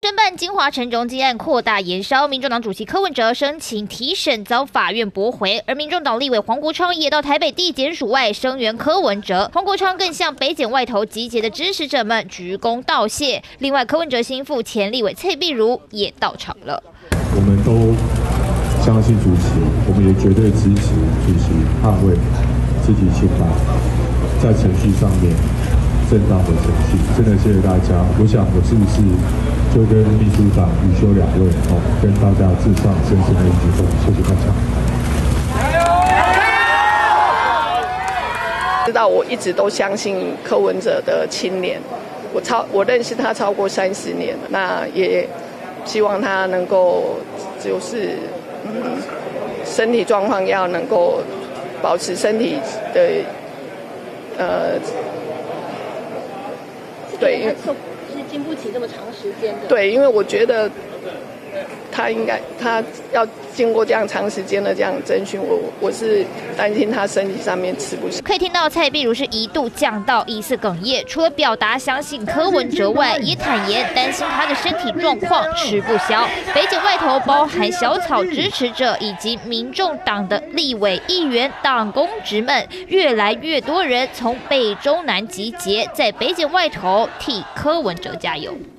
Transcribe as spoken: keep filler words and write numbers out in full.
侦办金华城中基案扩大延烧，民众党主席柯文哲申请提审遭法院驳回，而民众党立委黄国昌也到台北地检署外声援柯文哲。黄国昌更向北检外头集结的支持者们鞠躬道谢。另外，柯文哲心腹前立委蔡壁如也到场了。 我们都相信主席，我们也绝对支持主席捍卫自己清白，在程序上面正当的程序。真的谢谢大家。我想我是不是就跟秘书长宇修两位哦，跟大家致上深深的祝福。谢谢大家。 知道我一直都相信柯文哲的清廉，我超我认识他超过三十年了，那也希望他能够就是嗯身体状况要能够保持身体的呃对，因为是经不起这么长时间的。 对，因为我觉得他应该他要经过这样长时间的这样侦讯，我我是担心他身体上面吃不消。 可以听到蔡壁如是一度降到疑似哽咽，除了表达相信柯文哲外，也坦言担心他的身体状况吃不消。北检外头包含小草支持者以及民众党的立委议员、党公职们，越来越多人从北中南集结，在北检外头替柯文哲加油。